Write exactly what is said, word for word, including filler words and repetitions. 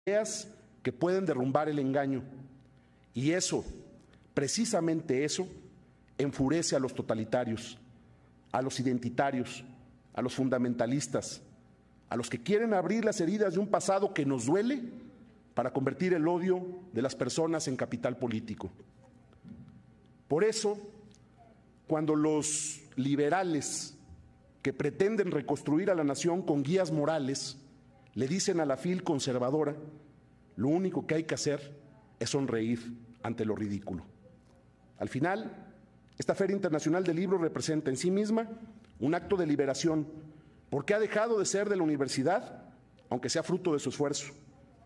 ideas que pueden derrumbar el engaño. Y eso, precisamente eso, enfurece a los totalitarios, a los identitarios, a los fundamentalistas, a los que quieren abrir las heridas de un pasado que nos duele para convertir el odio de las personas en capital político. Por eso, cuando los liberales que pretenden reconstruir a la nación con guías morales le dicen a la fil conservadora, lo único que hay que hacer es sonreír ante lo ridículo. Al final, esta Feria Internacional del Libro representa en sí misma un acto de liberación, porque ha dejado de ser de la universidad, aunque sea fruto de su esfuerzo.